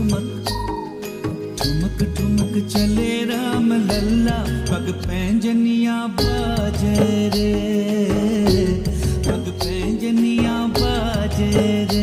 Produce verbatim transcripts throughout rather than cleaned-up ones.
ठुमक ठुमक ठुमक चले राम लल्ला, पग पैंजनिया बाजे रे, पग पैंजनिया बाजे रे।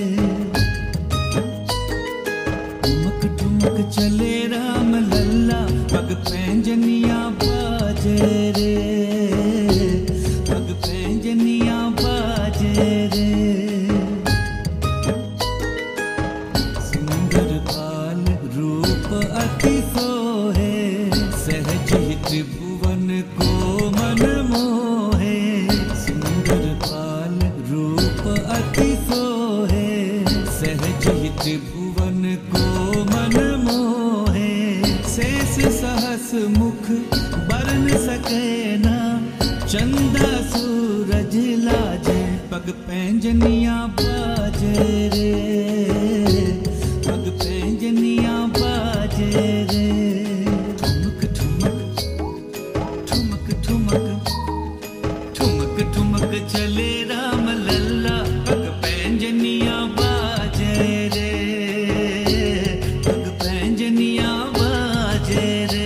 ठुमक ठुमक चले राम लल्ला, पग पैंजनिया बाजे रे, पग पैंजनिया बाजे रे। सुंदर बाल रूप अति सोहे, सहज ही त्रिभुवन को मन मोहे। सुंदर बाल रूप अति सोहे, सहज ही त्रिभुवन को मन मोहे। शेष सहस मुख बरन सके ना, चंदा सूरज लाजे, पग पैंजनिया बाजे रे, पग पैंजनिया बाजे रे। ठुमक ठुमक ठुमक ठुमक ठुमक ठुमक चले राम लल्ला, पग पैंजनिया बाजे रे, पग पैंजनिया बाजे रे।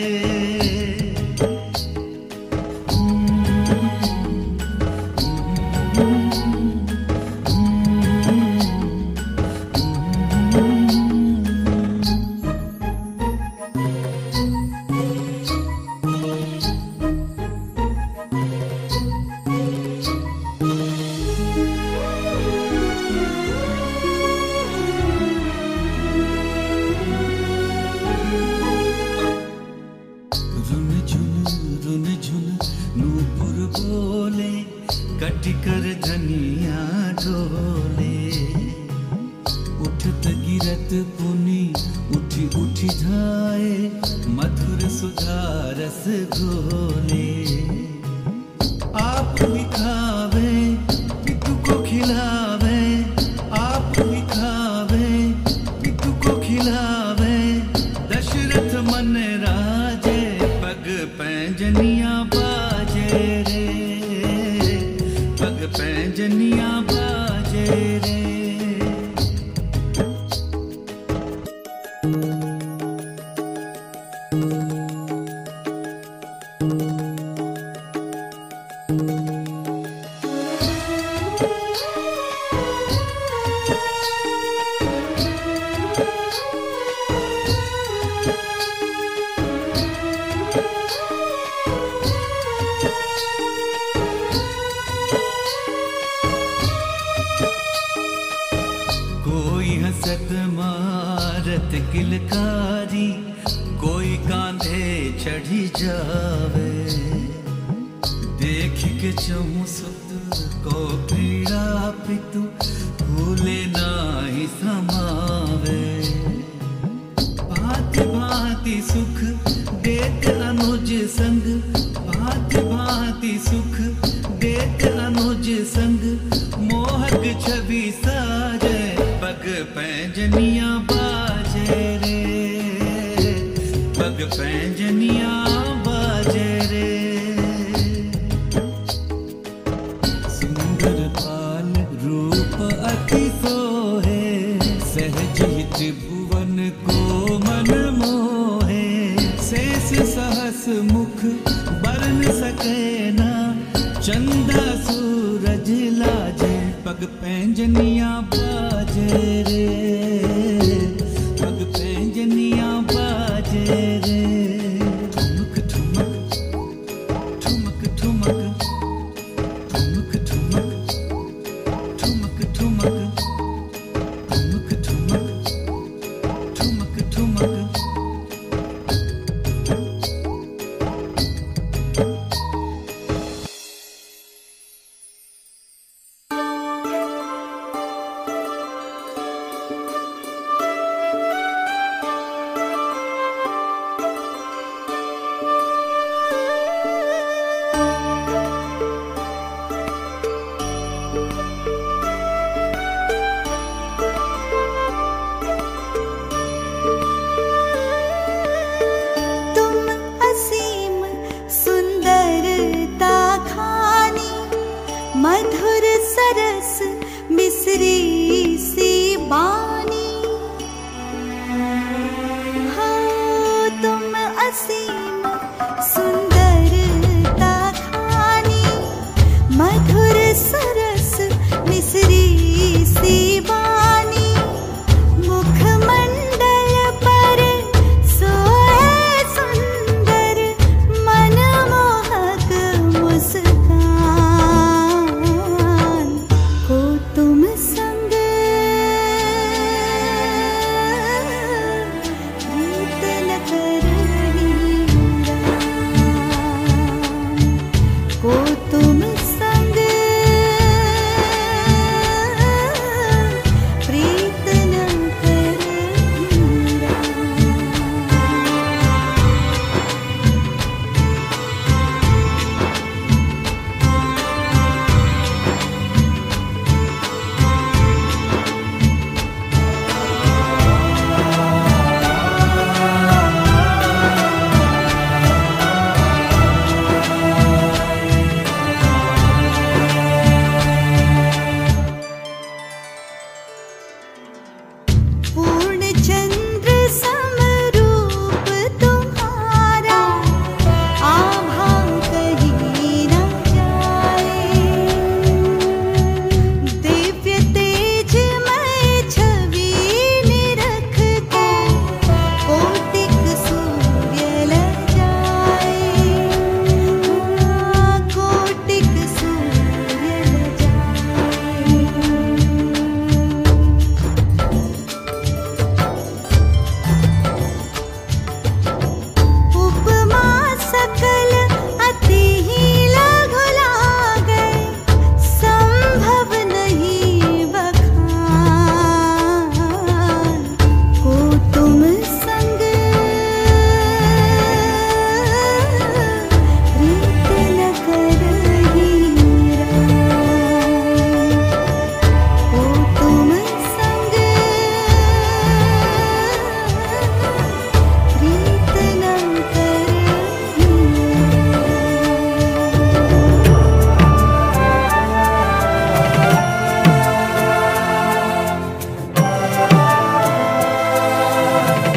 रुन झुन रुन झुन नूपुर बोले, कटिकर धनिया ढोले। उठत गिरत पुनि उठी उठी धाए, मधुर सुधा रस घोले। आप ही खावे पितु को खिलावे, आप ही खावे पितु को खिलावे। दशरथ मन राजे, पग पैंजनिया बाजे रे, पग पैंजनिया बाजे रे। कोई हंसत मारत किलकारी, कोई कांधे चढ़ी जावे। देख के चहु सुत को पीड़ा पितु, भूले नाही समावे। भांति भांति सुख देत अनुज संग, भांति भांति सुख देत अनुज संग। मोहक छवि साजे, पग पैंजनिया बाजे रे, पग पैंजनिया बाजे रे। सुंदर बाल रूप अति सोहे, सहज ही त्रिभुवन को मन मोहे। शेष सहस मुख बरन सके ना, चंदा सूरज लाजे, पग पैंजनिया बाजे रे, पग पैंजनिया बाजे रे। ठुमक ठुमक ठुमक ठुमक ठुमक ठुमक ठुमक ठुमक ठुमक ठुमक ठुमक ठुमक। असीम सुंदरता खानी, मधुर सरस मिसरी सी बानी, मुखमंडल पर सोए सुंदर मनमोहक मुस्कान। को तुम संग रीत न करही राम, को तुम संग प्रीत न करही राम। पूर्ण चंद्र समरूप तुम्हारा, आभा कहीं न जाए। दिव्य तेजमय छवि निरखते, कोटिक सूर्य लजाए। कोटिक सूर्य लजाए। उपमा सकल अति ही लघु लागे, संभव नहीं बखान। को तुम संग रीत न करही राम, को तुम संग रीत न करही राम।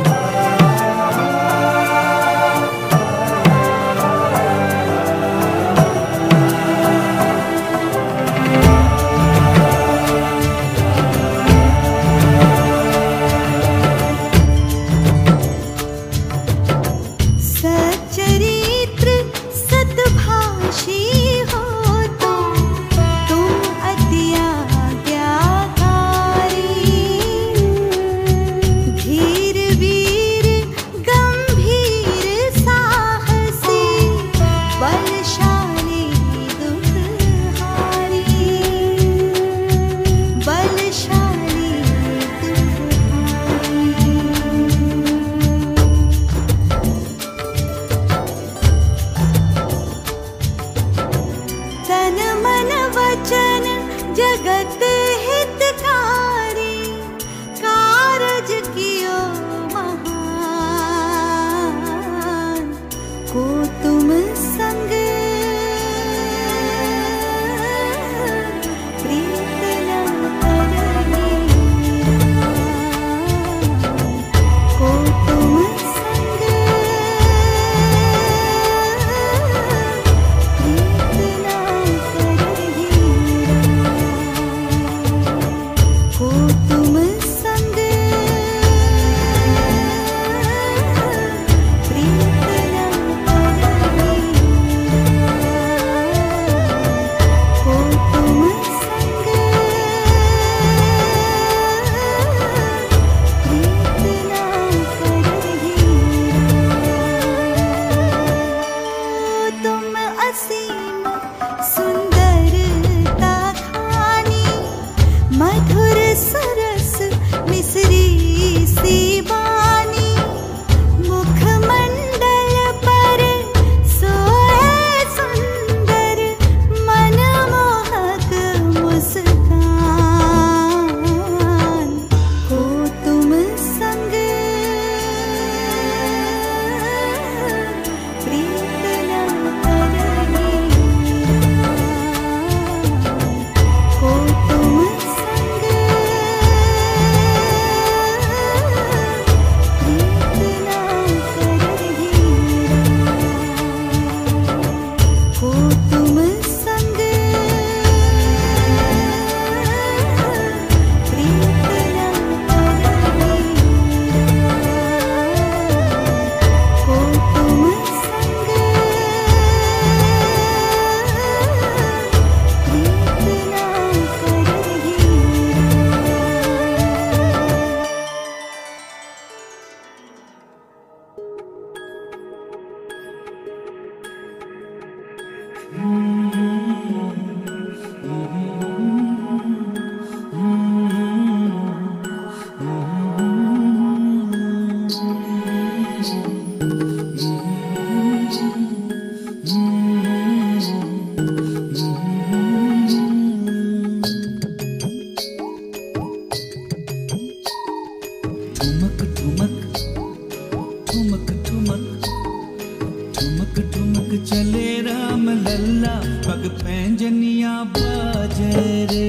ठुमक ठुमक ठुमक ठुमक ठुमक चले राम लल्ला, पग पैंजनिया बाजे रे,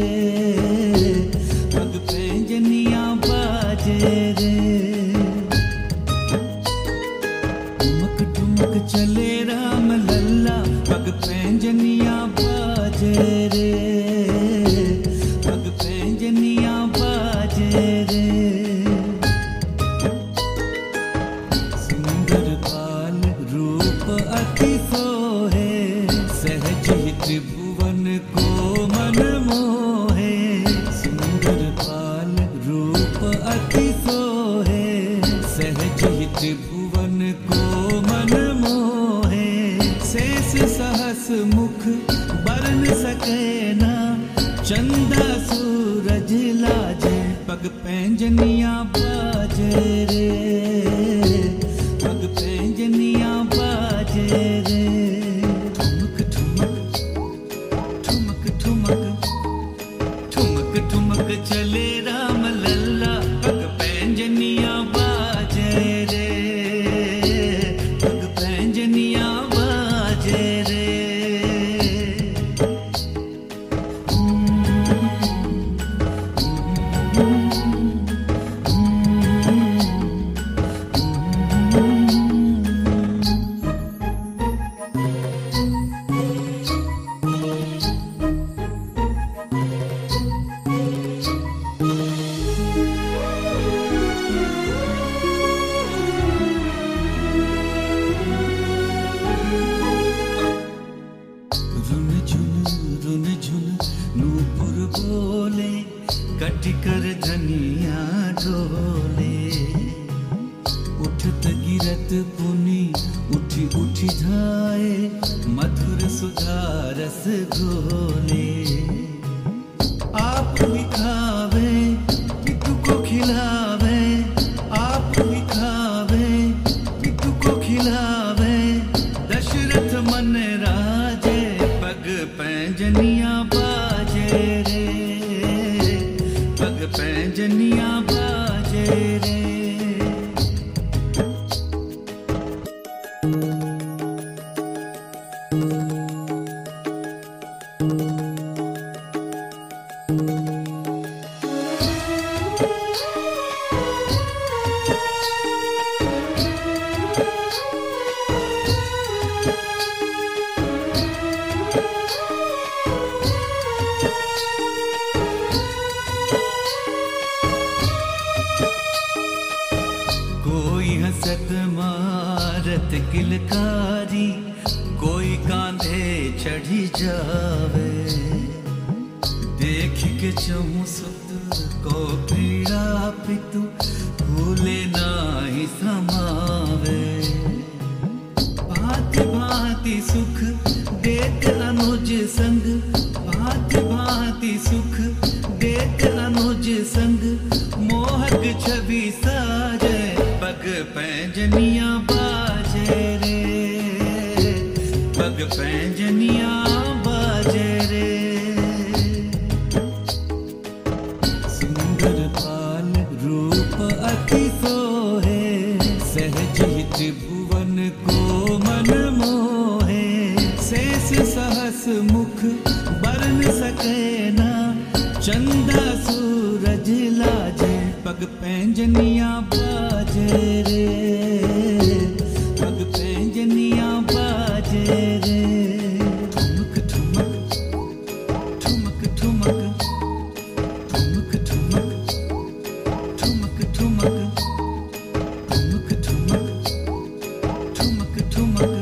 पग पैंजनिया बाजे रे। ठुमक ठुमक चले राम लल्ला, पग पैंजनिया बाजे रे, पग पैंजनिया बाजे रे। सुंदर बाल रूप अति सोहे, सहज ही त्रिभुवन को मन मोहे। सुंदर बाल रूप अति सोहे, सहज ही त्रिभुवन को मन मोहे। शेष सहस मुख बरन सके ना, चंदा सूरज लाजे, पग पैंजनिया बाजे रे, पग पैंजनिया बाजे रे। ठुमक ठुमक ठुमक ठुमक ठुमक ठुमक चले राम लल्ला, पग पैंजनिया बाजे रे, पग पैंजनिया बाजे रे। रुन झुन रुन झुन नूपुर बोले, कटिकर धनिया डोले। उठत गिरत पुनि उठी उठी धाए, मधुर सुधा रस घोले। आप ही खावे पितु को खिलावे, आप ही खावे पितु को खिलावे। दशरथ मन राजे, पग पैंजनिया बाजे रे, पग पैंजनिया बाजे रे। कोई हंसत मारत किलकारी, कोई कांधे चढ़ी जावे। देख के चहु सुत को पीड़ा पितु, भूले नाही समावे। भांति भांति सुख देख अनुज संग, भांति भांति सुख देख अनुज संग। मोहक छवि साजे, पग पैंजनिया बाजे रे, पग पैंजनिया बाजे रे। सुंदर बाल रूप अति सोहे, सहज ही त्रिभुवन को मन मोहे। शेष सहस मुख बरन सके ना, चंदा सूरज लाजे, पग पैंजनिया बाजे रे, पग पैंजनिया बाजे रे। ठुमक ठुमक ठुमक ठुमक ठुमक ठुमक ठुमक ठुमक ठुमक ठुमक ठुमक ठुमक।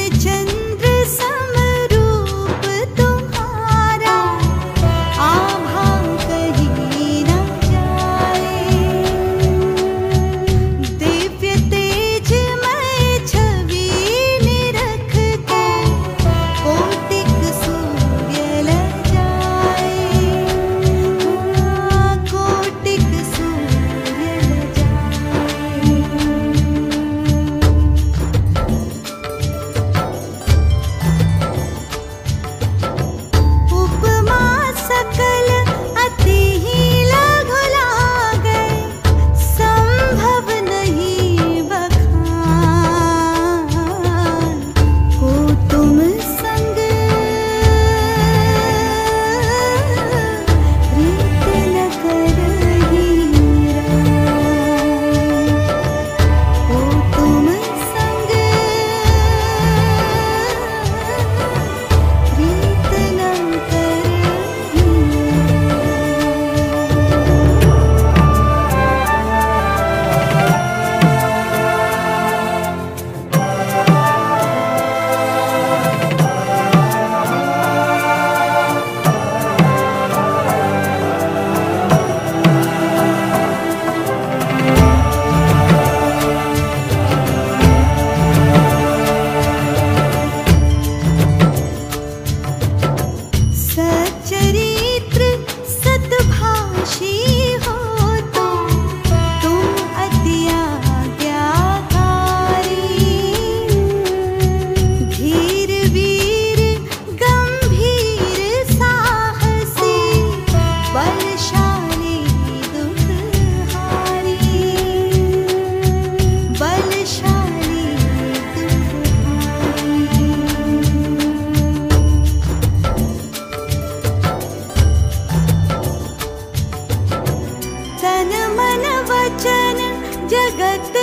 जगत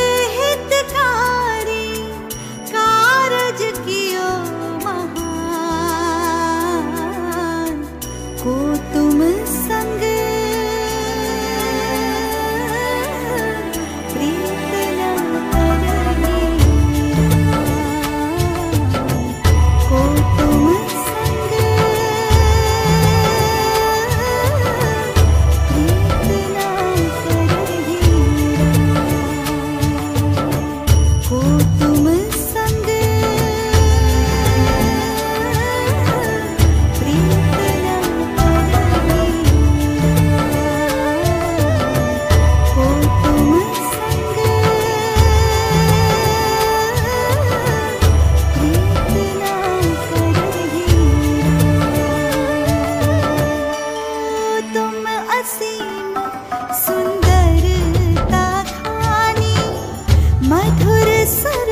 हितकारी कारज कियो महान को तुम संग प्रीत न करहिरा को तुम संग प्रीत न को तुम संग प्रीत न करहिरा को तुम संग प्रीत न करहिरा तुम असीम सुंदरता खानी मधुर सर